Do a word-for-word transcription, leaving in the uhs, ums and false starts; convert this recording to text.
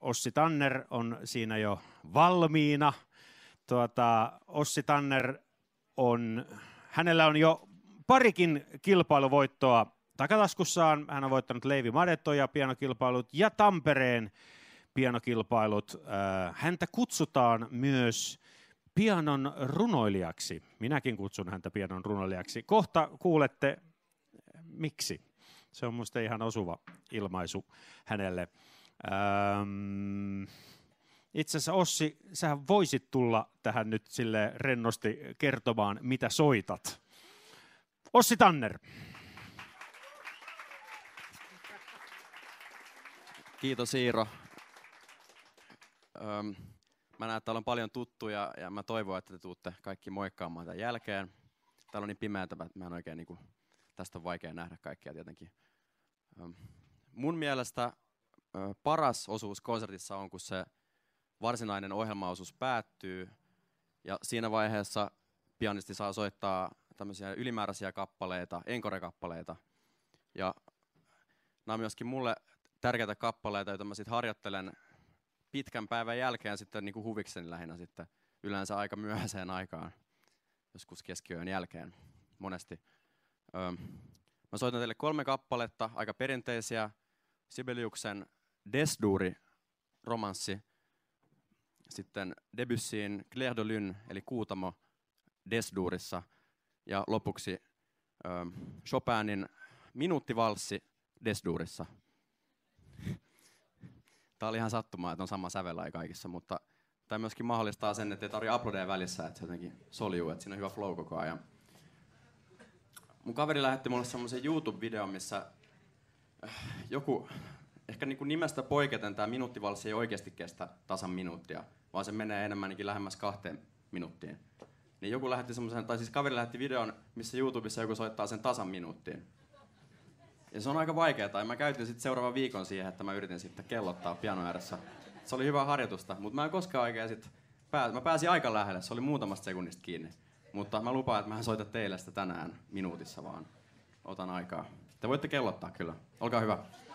Ossi Tanner on siinä jo valmiina. Tuota, Ossi Tanner on, hänellä on jo parikin kilpailuvoittoa takataskussaan. Hän on voittanut Leivi Madetoja pianokilpailut ja Tampereen pianokilpailut. Häntä kutsutaan myös pianon runoilijaksi. Minäkin kutsun häntä pianon runoilijaksi. Kohta kuulette, miksi. Se on minusta ihan osuva ilmaisu hänelle. Ähm, itse asiassa Ossi, sähän voisit tulla tähän nyt sille rennosti kertomaan, mitä soitat. Ossi Tanner. Kiitos Iiro. Öm, mä näen, että täällä on paljon tuttuja ja mä toivon, että te tuutte kaikki moikkaamaan tämän jälkeen. Täällä on niin pimeätä, että mä en oikein, niin kuin, tästä on vaikea nähdä kaikkea tietenkin. Öm, mun mielestä ö, paras osuus konsertissa on, kun se varsinainen ohjelmaosuus päättyy ja siinä vaiheessa pianisti saa soittaa tämmöisiä ylimääräisiä kappaleita, encore-kappaleita. Ja nämä on myöskin mulle tärkeitä kappaleita, joita mä sit harjoittelen pitkän päivän jälkeen sitten niin kuin huvikseni lähinnä sitten yleensä aika myöhäiseen aikaan, joskus keskiyön jälkeen monesti. Öö, mä soitan teille kolme kappaletta, aika perinteisiä, Sibeliuksen Desduri-romanssi, sitten Debussyin Clair de Lune, eli Kuutamo Desdurissa, ja lopuksi öö, Chopinin Minuuttivalssi Desdurissa. Tämä oli ihan sattumaa, että on sama sävelaji kaikissa, mutta tämä myöskin mahdollistaa sen, että ei tarvitse aplodeja välissä, että se jotenkin soljuu, että siinä on hyvä flow koko ajan. Mun kaveri lähetti mulle semmoisen YouTube-videon, missä joku, ehkä niin kuin nimestä poiketen tämä minuuttivalssi ei oikeasti kestä tasan minuuttia, vaan se menee enemmänkin lähemmäs kahteen minuuttiin. Niin joku lähetti semmoisen, tai siis kaveri lähetti videon, missä YouTubessa joku soittaa sen tasan minuuttiin. Ja se on aika vaikeaa, ja mä käytin sitten seuraavan viikon siihen, että mä yritin sitten kellottaa pianon ääressä. Se oli hyvää harjoitusta, mutta mä en koskaan oikein sit pääs... Mä pääsin aika lähelle, se oli muutamasta sekunnista kiinni. Mutta mä lupaan, että mä en soita teille sitä tänään minuutissa, vaan otan aikaa. Te voitte kellottaa kyllä. Olkaa hyvä.